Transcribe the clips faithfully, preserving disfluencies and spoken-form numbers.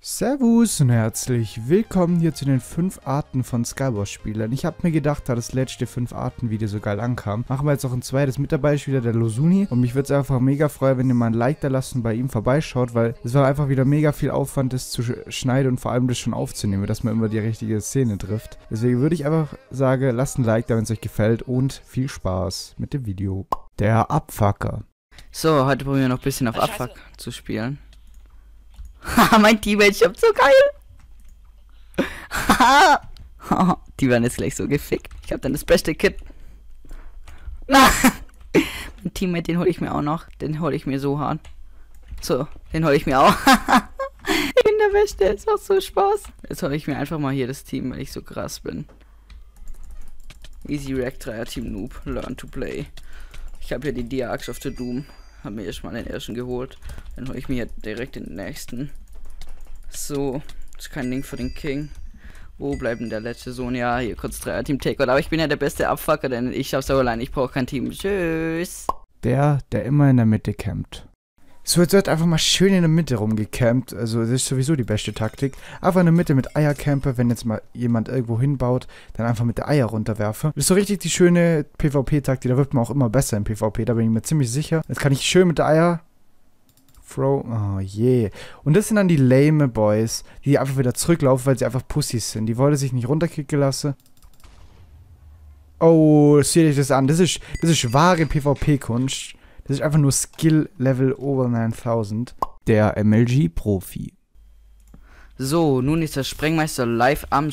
Servus und herzlich willkommen hier zu den fünf Arten von Skywars-Spielern. Ich habe mir gedacht, da das letzte fünf Arten-Video so geil ankam, machen wir jetzt auch ein zweites. Mit dabei ist wieder der Losuni und mich würde es einfach mega freuen, wenn ihr mal ein Like da lasst und bei ihm vorbeischaut, weil es war einfach wieder mega viel Aufwand, das zu schneiden und vor allem das schon aufzunehmen, dass man immer die richtige Szene trifft. Deswegen würde ich einfach sagen, lasst ein Like da, wenn es euch gefällt und viel Spaß mit dem Video. Der Abfucker. So, heute probieren wir noch ein bisschen auf Abfuck zu spielen. Haha, mein Teammate jumpt so geil. Haha, die werden jetzt gleich so gefickt. Ich hab dann das beste Kit. Mein Teammate, den hole ich mir auch noch. Den hole ich mir so hart. So, den hole ich mir auch. Ich bin der Beste, ist auch so Spaß. Jetzt hole ich mir einfach mal hier das Team, weil ich so krass bin. Easy React Dreier Team Noob, Learn to Play. Ich habe hier die Dia Axe of the Doom. Hab mir erstmal den ersten geholt. Dann hole ich mir direkt den nächsten. So, das ist kein Ding für den King. Wo bleibt denn der letzte Sohn? Ja, hier kurz Dreier Team Takeout. Aber ich bin ja der beste Abfucker, denn ich schaff's auch allein. Ich brauche kein Team. Tschüss. Der, der immer in der Mitte campt. Es wird halt einfach mal schön in der Mitte rumgecampt. Also das ist sowieso die beste Taktik. Einfach in der Mitte mit Eiercamper, wenn jetzt mal jemand irgendwo hinbaut, dann einfach mit der Eier runterwerfen. Das ist so richtig die schöne PvP-Taktik. Da wird man auch immer besser im PvP. Da bin ich mir ziemlich sicher. Jetzt kann ich schön mit der Eier... Throw... Oh je. Yeah. Und das sind dann die lame Boys, die einfach wieder zurücklaufen, weil sie einfach Pussys sind. Die wollen sich nicht runterkicken lassen. Oh, seht euch das an. Das ist, das ist wahre PvP-Kunst. Das ist einfach nur Skill-Level over neuntausend. Der M L G-Profi. So, nun ist der Sprengmeister live am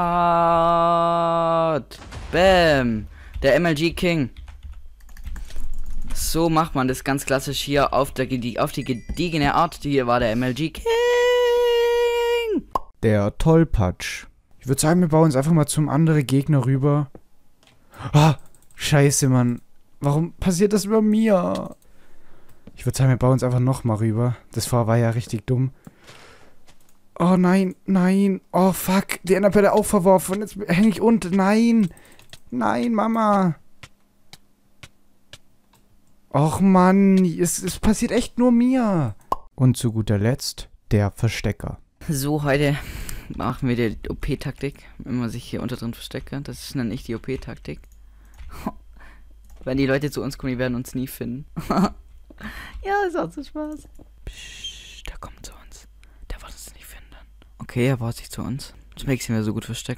Start. Bam. Der M L G King. So macht man das ganz klassisch hier auf, der, auf die gediegene Art. Hier war der M L G King. Der Tollpatsch. Ich würde sagen, wir bauen uns einfach mal zum anderen Gegner rüber. Ah, scheiße, Mann. Warum passiert das über mir? Ich würde sagen, wir bauen uns einfach nochmal rüber. Das vorher war ja richtig dumm. Oh nein, nein. Oh fuck, die Enderperle auch verworfen. Jetzt hänge ich unten. Nein. Nein, Mama. Och Mann, es, es passiert echt nur mir. Und zu guter Letzt, der Verstecker. So, heute machen wir die O P-Taktik. Wenn man sich hier unter drin versteckt. Das ist dann nicht die O P-Taktik. Wenn die Leute zu uns kommen, die werden uns nie finden. Ja, es hat so Spaß. Psst, der kommt zu uns. Der wird uns nicht finden. Okay, er baut sich zu uns. Zum nächsten Mal so gut versteckt.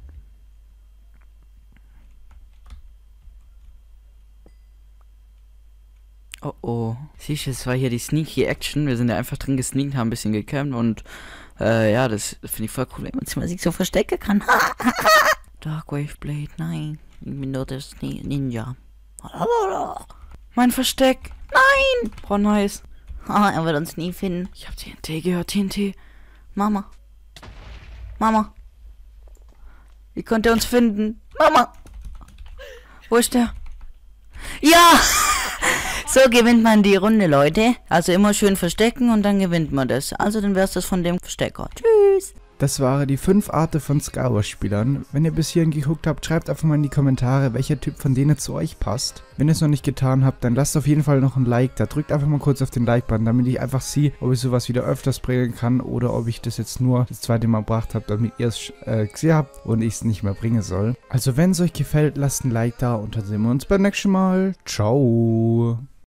Oh oh. Siehst du, es war hier die Sneaky Action. Wir sind ja einfach drin gesneakt, haben ein bisschen gecampt und äh, ja, das finde ich voll cool, wenn man sich so verstecken kann. Darkwave Blade, nein. Ich bin nur der Ninja. Mein Versteck. Nein. Oh, nice. Ah, er wird uns nie finden. Ich habe T N T gehört. T N T. Mama. Mama. Wie konnte er uns finden? Mama. Wo ist der? Ja. So gewinnt man die Runde, Leute. Also immer schön verstecken und dann gewinnt man das. Also dann wär's das von dem Verstecker. Tschüss. Das waren die fünf Arten von Skywars-Spielern. Wenn ihr bis hierhin geguckt habt, schreibt einfach mal in die Kommentare, welcher Typ von denen zu euch passt. Wenn ihr es noch nicht getan habt, dann lasst auf jeden Fall noch ein Like da. Drückt einfach mal kurz auf den Like-Button, damit ich einfach sehe, ob ich sowas wieder öfters bringen kann oder ob ich das jetzt nur das zweite Mal gebracht habe, damit ihr es äh, gesehen habt und ich es nicht mehr bringen soll. Also wenn es euch gefällt, lasst ein Like da und dann sehen wir uns beim nächsten Mal. Ciao.